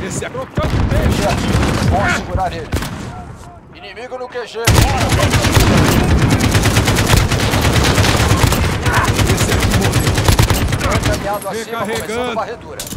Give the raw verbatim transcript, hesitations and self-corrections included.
Esse aqui. Q G ativo. Bom segurar ele. Inimigo no Q G. Esse aqui morreu. Encaminhado acima, começando Recarregando. varredura.